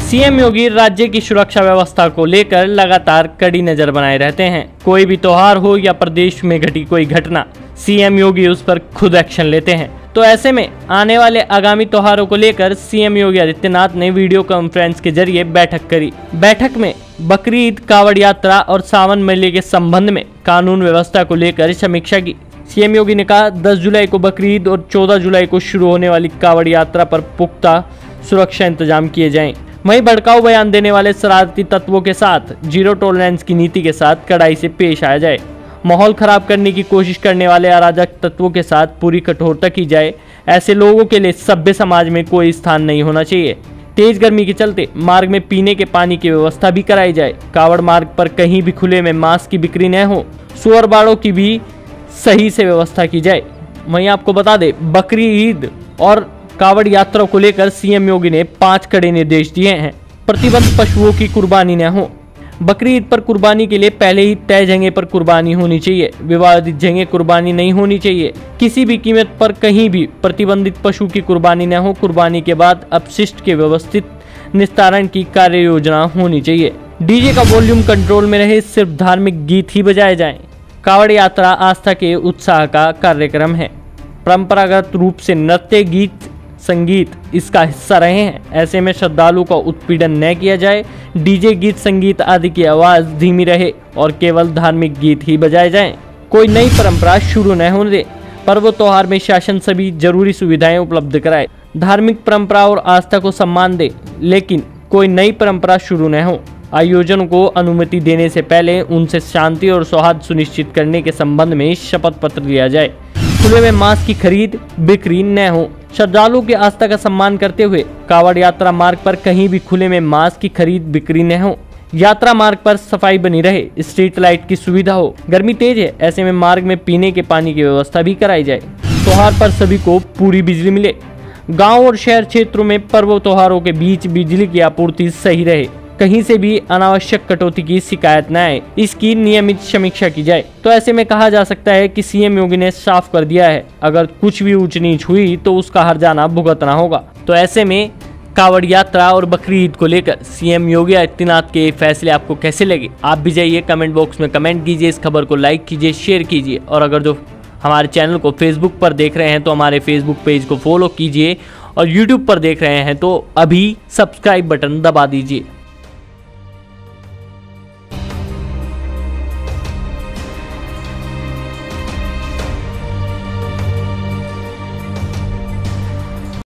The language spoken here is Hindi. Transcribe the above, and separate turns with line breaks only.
सीएम योगी राज्य की सुरक्षा व्यवस्था को लेकर लगातार कड़ी नजर बनाए रहते हैं। कोई भी त्योहार हो या प्रदेश में घटी कोई घटना, सीएम योगी उस पर खुद एक्शन लेते हैं। तो ऐसे में आने वाले आगामी त्योहारों को लेकर सीएम योगी आदित्यनाथ ने वीडियो कॉन्फ्रेंस के जरिए बैठक करी। बैठक में बकरीद, कावड़ यात्रा और सावन मेले के संबंध में कानून व्यवस्था को लेकर समीक्षा की। सीएम योगी ने कहा 10 जुलाई को बकरीद और 14 जुलाई को शुरू होने वाली कावड़ यात्रा पर पुख्ता सुरक्षा इंतजाम किए जाएं। वहीं भड़काऊ बयान देने वाले शरारती तत्वों के साथ जीरो टॉलरेंस की नीति के साथ कड़ाई से पेश आया जाए। माहौल खराब करने की कोशिश करने वाले अराजक तत्वों के साथ पूरी कठोरता की जाए। ऐसे लोगों के लिए सभ्य समाज में कोई स्थान नहीं होना चाहिए। तेज गर्मी के चलते मार्ग में पीने के पानी की व्यवस्था भी कराई जाए। कावड़ मार्ग पर कहीं भी खुले में मांस की बिक्री न हो। सुअर बाड़ों की भी सही से व्यवस्था की जाए। वहीं आपको बता दें, बकरी ईद और कावड़ यात्रा को लेकर सीएम योगी ने 5 कड़े निर्देश दिए हैं। प्रतिबंध पशुओं की कुर्बानी न हो। बकरी ईद पर कुर्बानी के लिए पहले ही तय जगह पर कुर्बानी होनी चाहिए। विवादित जगह कुर्बानी नहीं होनी चाहिए। किसी भी कीमत पर कहीं भी प्रतिबंधित पशु की कुर्बानी न हो। कुर्बानी के बाद अपशिष्ट के व्यवस्थित निस्तारण की कार्य योजना होनी चाहिए। डीजे का वॉल्यूम कंट्रोल में रहे, सिर्फ धार्मिक गीत ही बजाए जाएं। कावड़ यात्रा आस्था के उत्साह का कार्यक्रम है। परंपरागत रूप से नृत्य, गीत, संगीत इसका हिस्सा रहे हैं। ऐसे में श्रद्धालु का उत्पीड़न न किया जाए। डीजे, गीत, संगीत आदि की आवाज धीमी रहे और केवल धार्मिक गीत ही बजाए जाएं। कोई नई परंपरा शुरू न होने दे। पर्व त्योहार में शासन सभी जरूरी सुविधाएं उपलब्ध कराए। धार्मिक परंपरा और आस्था को सम्मान दे, लेकिन कोई नई परंपरा शुरू न हो। आयोजन को अनुमति देने से पहले उनसे शांति और सौहार्द सुनिश्चित करने के संबंध में शपथ पत्र लिया जाए। खुले में मांस की खरीद बिक्री न हो। श्रद्धालुओं की आस्था का सम्मान करते हुए कावड़ यात्रा मार्ग पर कहीं भी खुले में मांस की खरीद बिक्री न हो। यात्रा मार्ग पर सफाई बनी रहे। स्ट्रीट लाइट की सुविधा हो। गर्मी तेज है, ऐसे में मार्ग में पीने के पानी की व्यवस्था भी कराई जाए। त्योहार पर सभी को पूरी बिजली मिले। गाँव और शहर क्षेत्रों में पर्व त्योहारों के बीच बिजली की आपूर्ति सही रहे। कहीं से भी अनावश्यक कटौती की शिकायत न आए, इसकी नियमित समीक्षा की जाए। तो ऐसे में कहा जा सकता है कि सीएम योगी ने साफ कर दिया है, अगर कुछ भी ऊंच नीच हुई तो उसका हर्जाना भुगतना होगा। तो ऐसे में कावड़ यात्रा और बकरी ईद को लेकर सीएम योगी आदित्यनाथ के फैसले आपको कैसे लगे? आप भी जाइए कमेंट बॉक्स में कमेंट कीजिए, इस खबर को लाइक कीजिए, शेयर कीजिए। और अगर जो हमारे चैनल को फेसबुक पर देख रहे हैं तो हमारे फेसबुक पेज को फॉलो कीजिए, और यूट्यूब पर देख रहे हैं तो अभी सब्सक्राइब बटन दबा दीजिए।